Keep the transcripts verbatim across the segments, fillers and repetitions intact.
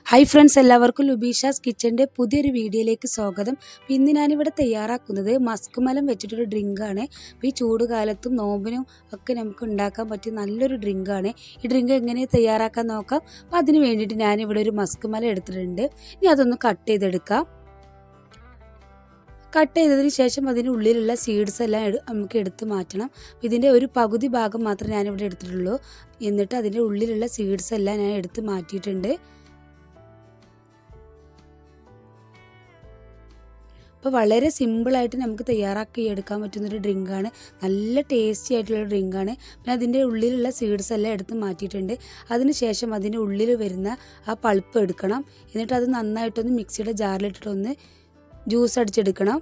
Hi friends, എല്ലാവർക്കും ലുബീഷാസ് കിച്ചൻ്റെ പുതിയൊരു വീഡിയോയിലേക്ക് സ്വാഗതം. ഇന്ന് ഞാനിവിടെ തയ്യാറാക്കുന്നത് മസ്ക് മലം വെച്ചിട്ടൊരു ഡ്രിങ്കാണ്. അപ്പോൾ ഈ ചൂട് കാലത്തും നോമ്പിനും ഒക്കെ നമുക്ക് ഉണ്ടാക്കാൻ പറ്റിയ നല്ലൊരു ഡ്രിങ്കാണ്. ഈ ഡ്രിങ്ക് എങ്ങനെ തയ്യാറാക്കാൻ നോക്കാം. അപ്പോൾ അതിന് വേണ്ടിയിട്ട് ഞാനിവിടെ ഒരു മസ്ക് മലം എടുത്തിട്ടുണ്ട്. ഇനി അതൊന്ന് കട്ട് ചെയ്തെടുക്കാം. കട്ട് ചെയ്തതിന് ശേഷം അതിൻ്റെ ഉള്ളിലുള്ള സീഡ്സ് എല്ലാം നമുക്ക് എടുത്ത് മാറ്റണം. ഇതിൻ്റെ ഒരു പകുതി ഭാഗം മാത്രമേ ഞാനിവിടെ എടുത്തിട്ടുള്ളൂ. എന്നിട്ട് അതിൻ്റെ ഉള്ളിലുള്ള സീഡ്സ് എല്ലാം ഞാൻ എടുത്ത് മാറ്റിയിട്ടുണ്ട്. അപ്പോൾ വളരെ സിമ്പിളായിട്ട് നമുക്ക് തയ്യാറാക്കി എടുക്കാൻ പറ്റുന്നൊരു ഡ്രിങ്കാണ്. നല്ല ടേസ്റ്റി ആയിട്ടുള്ള ഡ്രിങ്കാണ്. പിന്നെ അതിൻ്റെ ഉള്ളിലുള്ള സീഡ്സ് എല്ലാം എടുത്ത് മാറ്റിയിട്ടുണ്ട്. അതിനുശേഷം അതിൻ്റെ ഉള്ളിൽ വരുന്ന ആ പൾപ്പ് എടുക്കണം. എന്നിട്ട് അത് നന്നായിട്ടൊന്ന് മിക്സിയുടെ ജാറിലിട്ടിട്ടൊന്ന് ജ്യൂസ് അടിച്ചെടുക്കണം.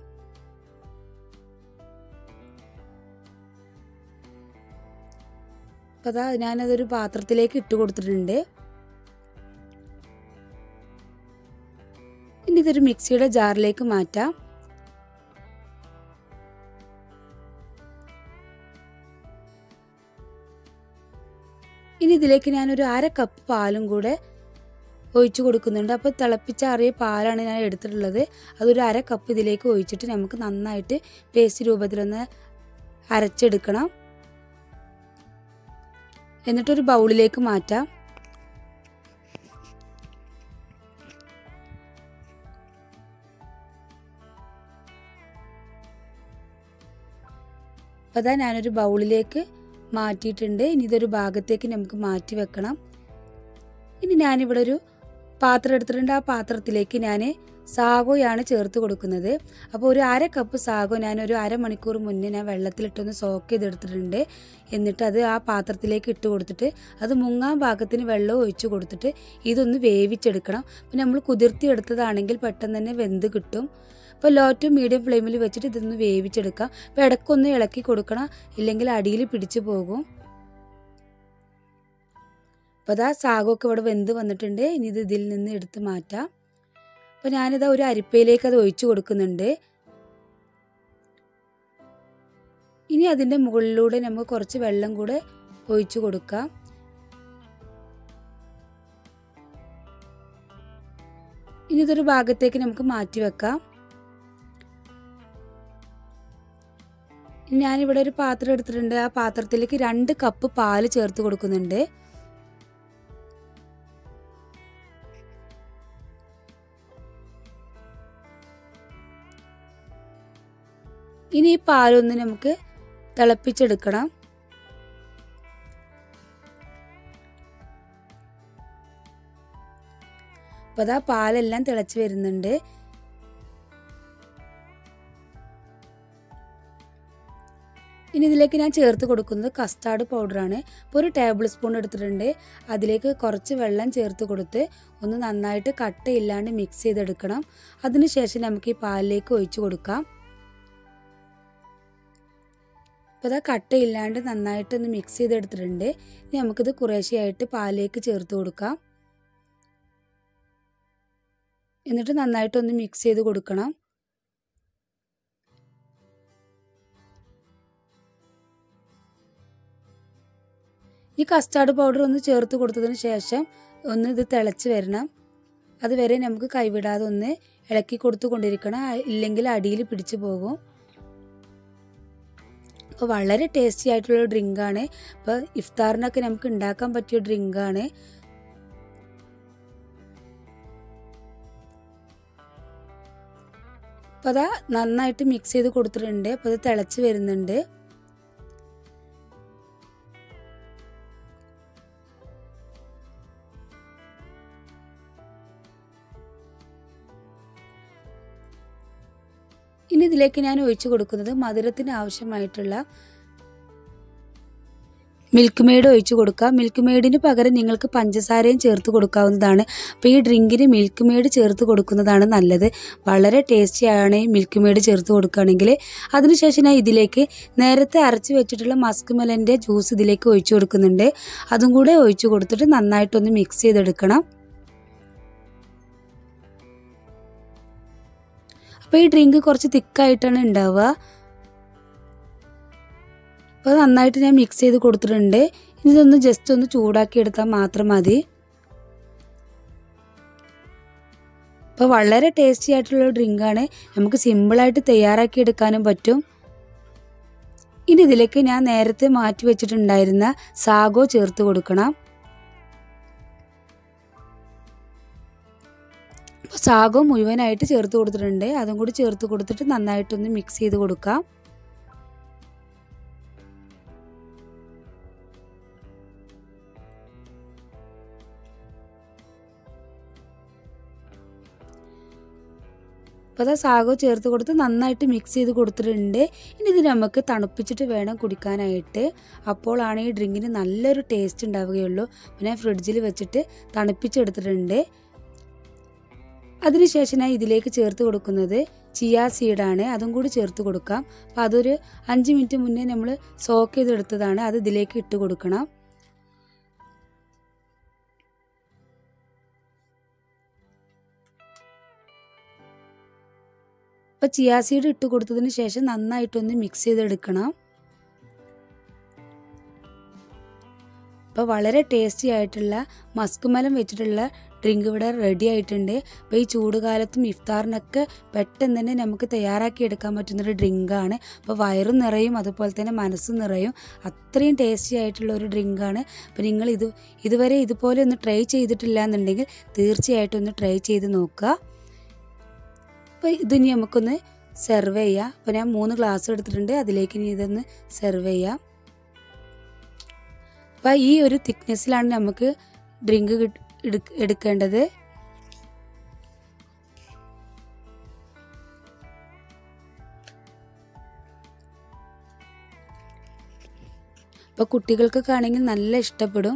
അപ്പോൾ അതാ ഞാനതൊരു പാത്രത്തിലേക്ക് ഇട്ട് കൊടുത്തിട്ടുണ്ട്. ഇനി ഇതൊരു മിക്സിയുടെ ജാറിലേക്ക് മാറ്റാം. ഇനി ഇതിലേക്ക് ഞാനൊരു അര കപ്പ് പാലും കൂടെ ഒഴിച്ചു കൊടുക്കുന്നുണ്ട്. അപ്പോൾ തിളപ്പിച്ചാറിയ പാലാണ് ഞാൻ എടുത്തിട്ടുള്ളത്. അതൊരു അര കപ്പ് ഇതിലേക്ക് ഒഴിച്ചിട്ട് നമുക്ക് നന്നായിട്ട് പേസ്റ്റ് രൂപത്തിലൊന്ന് അരച്ചെടുക്കണം. എന്നിട്ടൊരു ബൗളിലേക്ക് മാറ്റാം. അപ്പോൾ അതാ ഞാനൊരു ബൗളിലേക്ക് മാറ്റിയിട്ടുണ്ട്. ഇനി ഇതൊരു ഭാഗത്തേക്ക് നമുക്ക് മാറ്റി വെക്കണം. ഇനി ഞാനിവിടെ ഒരു പാത്രം എടുത്തിട്ടുണ്ട്. ആ പാത്രത്തിലേക്ക് ഞാൻ സാഗോയാണ് ചേർത്ത് കൊടുക്കുന്നത്. അപ്പോൾ ഒരു അര കപ്പ് സാഗോ ഞാനൊരു അരമണിക്കൂർ മുന്നേ ഞാൻ വെള്ളത്തിലിട്ടൊന്ന് സോക്ക് ചെയ്തെടുത്തിട്ടുണ്ട്. എന്നിട്ട് അത് ആ പാത്രത്തിലേക്ക് ഇട്ട് കൊടുത്തിട്ട് അത് മുങ്ങാൻ പാകത്തിന് വെള്ളം ഒഴിച്ചു കൊടുത്തിട്ട് ഇതൊന്ന് വേവിച്ചെടുക്കണം. അപ്പോൾ നമ്മൾ കുതിർത്തി എടുത്തതാണെങ്കിൽ പെട്ടെന്ന് തന്നെ വെന്ത് കിട്ടും. അപ്പോൾ ലോ ടു മീഡിയം ഫ്ലെയിമിൽ വെച്ചിട്ട് ഇതൊന്ന് വേവിച്ചെടുക്കാം. അപ്പോൾ ഇടയ്ക്കൊന്ന് ഇളക്കി കൊടുക്കണം, ഇല്ലെങ്കിൽ അടിയിൽ പിടിച്ചു പോകും. അപ്പോൾ അതാ സാഗമൊക്കെ ഇവിടെ വെന്ത് വന്നിട്ടുണ്ട്. ഇനി ഇത് ഇതിൽ നിന്ന് എടുത്ത് മാറ്റാം. അപ്പോൾ ഞാനിതാ ഒരു അരിപ്പയിലേക്ക് അത് ഒഴിച്ചു കൊടുക്കുന്നുണ്ട്. ഇനി അതിൻ്റെ മുകളിലൂടെ നമുക്ക് കുറച്ച് വെള്ളം കൂടെ ഒഴിച്ചു കൊടുക്കാം. ഇനി ഇതൊരു ഭാഗത്തേക്ക് നമുക്ക് മാറ്റി വെക്കാം. ഞാനിവിടെ ഒരു പാത്രം എടുത്തിട്ടുണ്ട്. ആ പാത്രത്തിലേക്ക് രണ്ട് കപ്പ് പാല് ചേർത്ത് കൊടുക്കുന്നുണ്ട്. ഇനി ഈ പാലൊന്ന് നമുക്ക് തിളപ്പിച്ചെടുക്കണം. അപ്പോൾ അതാ പാലെല്ലാം തിളച്ച് വരുന്നുണ്ട്. ഇനി ഇതിലേക്ക് ഞാൻ ചേർത്ത് കൊടുക്കുന്നത് കസ്റ്റാർഡ് പൗഡറാണ്. അപ്പോൾ ഒരു ടേബിൾ സ്പൂൺ എടുത്തിട്ടുണ്ട്. അതിലേക്ക് കുറച്ച് വെള്ളം ചേർത്ത് കൊടുത്ത് ഒന്ന് നന്നായിട്ട് കട്ടയില്ലാണ്ട് മിക്സ് ചെയ്തെടുക്കണം. അതിനുശേഷം നമുക്ക് ഈ പാലിലേക്ക് ഒഴിച്ചു കൊടുക്കാം. അപ്പോൾ അത് കട്ടയില്ലാണ്ട് നന്നായിട്ടൊന്ന് മിക്സ് ചെയ്തെടുത്തിട്ടുണ്ട്. ഇനി നമുക്കിത് കുറേശ്ശെയായിട്ട് പാലിലേക്ക് ചേർത്ത് കൊടുക്കാം. എന്നിട്ട് നന്നായിട്ടൊന്ന് മിക്സ് ചെയ്ത് കൊടുക്കണം. ഈ കസ്റ്റാർഡ് പൗഡർ ഒന്ന് ചേർത്ത് കൊടുത്തതിന് ശേഷം ഒന്ന് ഇത് തിളച്ച് വരണം. അതുവരെ നമുക്ക് കൈവിടാതെ ഒന്ന് ഇളക്കി കൊടുത്തു കൊണ്ടിരിക്കണം, ഇല്ലെങ്കിൽ അടിയിൽ പിടിച്ചു പോകും. അപ്പോൾ വളരെ ടേസ്റ്റി ആയിട്ടുള്ള ഡ്രിങ്കാണ്. അപ്പോൾ ഇഫ്താറിനൊക്കെ നമുക്ക് ഉണ്ടാക്കാൻ പറ്റിയ ഡ്രിങ്കാണ്. അപ്പോൾ അതാ നന്നായിട്ട് മിക്സ് ചെയ്ത് കൊടുത്തിട്ടുണ്ട്. അപ്പോൾ അത് തിളച്ച് വരുന്നുണ്ട്. ഇനി ഇതിലേക്ക് ഞാൻ ഒഴിച്ചു കൊടുക്കുന്നത് മധുരത്തിന് ആവശ്യമായിട്ടുള്ള മിൽക്ക് മെയ്ഡ് ഒഴിച്ചു കൊടുക്കാം. മിൽക്ക് മെയ്ഡിന് പകരം നിങ്ങൾക്ക് പഞ്ചസാരയും ചേർത്ത് കൊടുക്കാവുന്നതാണ്. അപ്പോൾ ഈ ഡ്രിങ്കിന് മിൽക്ക് മെയ്ഡ് ചേർത്ത് കൊടുക്കുന്നതാണ് നല്ലത്. വളരെ ടേസ്റ്റിയാണ് ഈ മിൽക്ക് മെയ്ഡ് ചേർത്ത് കൊടുക്കുകയാണെങ്കിൽ. അതിനുശേഷം ഞാൻ ഇതിലേക്ക് നേരത്തെ അരച്ച് വെച്ചിട്ടുള്ള മസ്ക് മെലൻ്റെ ജ്യൂസ് ഇതിലേക്ക് ഒഴിച്ചു കൊടുക്കുന്നുണ്ട്. അതും കൂടെ ഒഴിച്ചു കൊടുത്തിട്ട് നന്നായിട്ടൊന്ന് മിക്സ് ചെയ്തെടുക്കണം. അപ്പോൾ ഈ ഡ്രിങ്ക് കുറച്ച് തിക്കായിട്ടാണ് ഉണ്ടാവുക. അപ്പോൾ നന്നായിട്ട് ഞാൻ മിക്സ് ചെയ്ത് കൊടുത്തിട്ടുണ്ട്. ഇതൊന്ന് ജസ്റ്റ് ഒന്ന് ചൂടാക്കി എടുത്താൽ മാത്രം മതി. അപ്പോൾ വളരെ ടേസ്റ്റി ആയിട്ടുള്ള ഡ്രിങ്കാണ്, നമുക്ക് സിമ്പിളായിട്ട് തയ്യാറാക്കി എടുക്കാനും പറ്റും. ഇനി ഇതിലേക്ക് ഞാൻ നേരത്തെ മാറ്റി വെച്ചിട്ടുണ്ടായിരുന്ന സാഗോ ചേർത്ത് കൊടുക്കണം. അപ്പോൾ സാഗോ മുഴുവനായിട്ട് ചേർത്ത് കൊടുത്തിട്ടുണ്ട്. അതും കൂടി ചേർത്ത് കൊടുത്തിട്ട് നന്നായിട്ടൊന്ന് മിക്സ് ചെയ്ത് കൊടുക്കാം. അപ്പോൾ അത് സാഗോ ചേർത്ത് കൊടുത്ത് നന്നായിട്ട് മിക്സ് ചെയ്ത് കൊടുത്തിട്ടുണ്ട്. ഇനി ഇത് നമുക്ക് തണുപ്പിച്ചിട്ട് വേണം കുടിക്കാനായിട്ട്. അപ്പോഴാണ് ഈ ഡ്രിങ്കിന് നല്ലൊരു ടേസ്റ്റ് ഉണ്ടാവുകയുള്ളൂ. പിന്നെ ഫ്രിഡ്ജിൽ വെച്ചിട്ട് തണുപ്പിച്ചെടുത്തിട്ടുണ്ട്. അതിനുശേഷം ഞാൻ ഇതിലേക്ക് ചേർത്ത് കൊടുക്കുന്നത് ചിയാ സീഡാണ്. അതും കൂടി ചേർത്ത് കൊടുക്കാം. അപ്പോൾ അതൊരു അഞ്ച് മിനിറ്റ് മുന്നേ നമ്മൾ സോക്ക് ചെയ്തെടുത്തതാണ്. അത് ഇതിലേക്ക് ഇട്ട് കൊടുക്കണം. അപ്പോൾ ചിയാ സീഡ് ഇട്ട് കൊടുത്തതിന് ശേഷം നന്നായിട്ടൊന്ന് മിക്സ് ചെയ്തെടുക്കണം. അപ്പോൾ വളരെ ടേസ്റ്റി ആയിട്ടുള്ള മസ്ക് മെലൺ വെച്ചിട്ടുള്ള ഡ്രിങ്ക് ഇവിടെ റെഡി ആയിട്ടുണ്ട്. അപ്പോൾ ഈ ചൂടുകാലത്തും ഇഫ്താറിനൊക്കെ പെട്ടെന്ന് തന്നെ നമുക്ക് തയ്യാറാക്കി എടുക്കാൻ പറ്റുന്നൊരു ഡ്രിങ്കാണ്. അപ്പോൾ വയറും നിറയും, അതുപോലെ തന്നെ മനസ്സും നിറയും. അത്രയും ടേസ്റ്റി ആയിട്ടുള്ള ഒരു ഡ്രിങ്കാണ്. അപ്പോൾ നിങ്ങൾ ഇത് ഇതുവരെ ഇതുപോലെ ഒന്ന് ട്രൈ ചെയ്തിട്ടില്ല എന്നുണ്ടെങ്കിൽ തീർച്ചയായിട്ടും ഒന്ന് ട്രൈ ചെയ്ത് നോക്കുക. അപ്പോൾ ഇതിനി നമുക്കൊന്ന് സെർവ് ചെയ്യാം. അപ്പോൾ ഞാൻ മൂന്ന് ഗ്ലാസ് എടുത്തിട്ടുണ്ട്. അതിലേക്ക് ഇനി ഇതൊന്ന് സെർവ് ചെയ്യാം. അപ്പോൾ ഈ ഒരു തിക്നെസ്സിലാണ് നമുക്ക് ഡ്രിങ്ക് എടുക്കേണ്ടത്. അപ്പോൾ കുട്ടികൾക്കൊക്കെ ആണെങ്കിൽ നല്ല ഇഷ്ടപ്പെടും.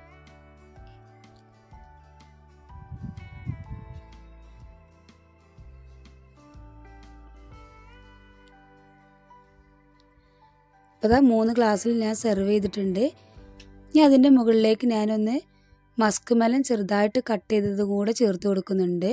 അപ്പോൾ അതാ മൂന്ന് ഗ്ലാസ്സിൽ ഞാൻ സെർവ് ചെയ്തിട്ടുണ്ട്. ഇനി അതിൻ്റെ മുകളിലേക്ക് ഞാനൊന്ന് മസ്ക് മെലൺ ചെറുതായിട്ട് കട്ട് ചെയ്തത് കൂടെ ചേർത്ത് കൊടുക്കുന്നുണ്ട്.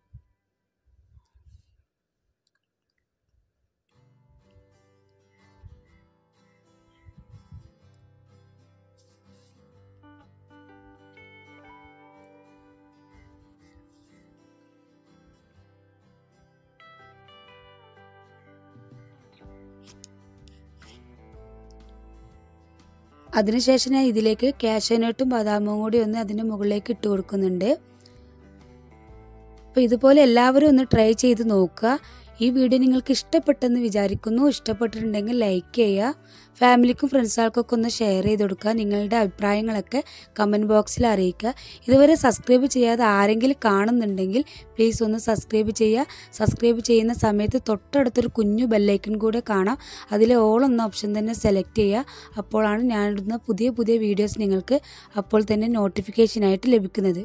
അതിനുശേഷം ഞാൻ ഇതിലേക്ക് കാഷ്യൂനട്ടും ബദാമും കൂടി ഒന്ന് അതിൻ്റെ മുകളിലേക്ക് ഇട്ട് കൊടുക്കുന്നുണ്ട്. അപ്പോൾ ഇതുപോലെ എല്ലാവരും ഒന്ന് ട്രൈ ചെയ്ത് നോക്കുക. ഈ വീഡിയോ നിങ്ങൾക്ക് ഇഷ്ടപ്പെട്ടെന്ന് വിചാരിക്കുന്നു. ഇഷ്ടപ്പെട്ടിട്ടുണ്ടെങ്കിൽ ലൈക്ക് ചെയ്യുക. ഫാമിലിക്കും ഫ്രണ്ട്സുകൾക്കൊക്കെ ഒന്ന് ഷെയർ ചെയ്ത് കൊടുക്കുക. നിങ്ങളുടെ അഭിപ്രായങ്ങളൊക്കെ കമൻറ്റ് ബോക്സിൽ അറിയിക്കുക. ഇതുവരെ സബ്സ്ക്രൈബ് ചെയ്യാതെ ആരെങ്കിലും കാണുന്നുണ്ടെങ്കിൽ പ്ലീസ് ഒന്ന് സബ്സ്ക്രൈബ് ചെയ്യുക. സബ്സ്ക്രൈബ് ചെയ്യുന്ന സമയത്ത് തൊട്ടടുത്തൊരു കുഞ്ഞു ബെല്ലൈക്കൺ കൂടെ കാണാം. അതിൽ ഓൾ എന്ന ഓപ്ഷൻ തന്നെ സെലക്ട് ചെയ്യുക. അപ്പോഴാണ് ഞാനിടുന്ന പുതിയ പുതിയ വീഡിയോസ് നിങ്ങൾക്ക് അപ്പോൾ തന്നെ നോട്ടിഫിക്കേഷനായിട്ട് ലഭിക്കുന്നത്.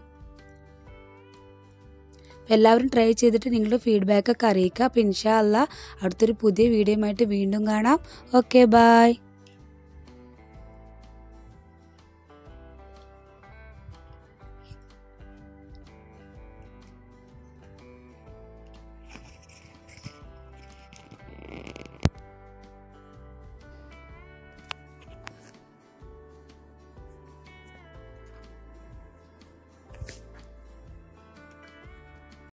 എല്ലാവരും ട്രൈ ചെയ്തിട്ട് നിങ്ങളുടെ ഫീഡ്ബാക്കൊക്കെ അറിയിക്കുക. അപ്പോൾ ഇൻഷാ അല്ലാഹ് അടുത്തൊരു പുതിയ വീഡിയോയുമായിട്ട് വീണ്ടും കാണാം. Okay, by.